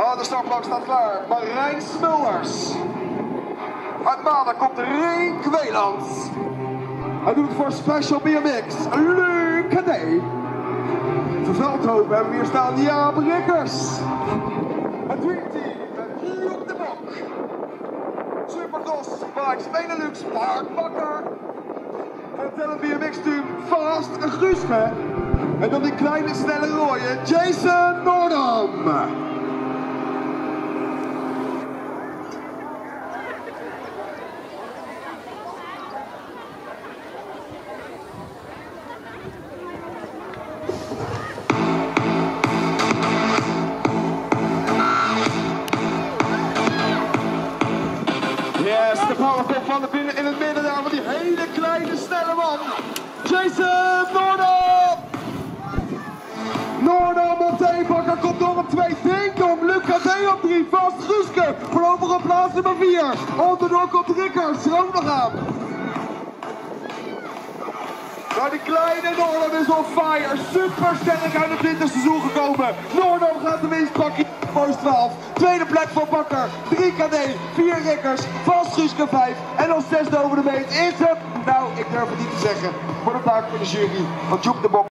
Oh, de startblok staat klaar. Marijn Smulders. Uit Maden komt Reen Kweeland. Hij doet het voor Special BMX. Luc Cadet. Voor Veldhoven hebben we hier staan Jaap Rikkers. Het Dream Team met Joep de Bok. Supercross Bikes Benelux Mark Bakker. Het Tellen BMX team Fast Guuske. En dan die kleine snelle rooie Jason Noordam. Yes, de powerpop van de binnen in het midden daar van die hele kleine snelle man. Jason Noordam! Noordam op 2, Bakker komt door op 2, Steenkom, Luc Cadet op 3, Vast Guuske, voorlopig op plaats nummer 4. Onderdoor komt Rikkers, ook nog aan. Nou, die kleine Noordam is on fire, super sterk uit het winterseizoen gekomen. Noordam gaat de winst pakken. Voice 12, tweede plek voor Bakker, 3 Cadet, 4 Rikkers, Vast Guuske 5 en als 6e over de meet is het, nou ik durf het niet te zeggen, voor de buik van de jury, want Joep de Bok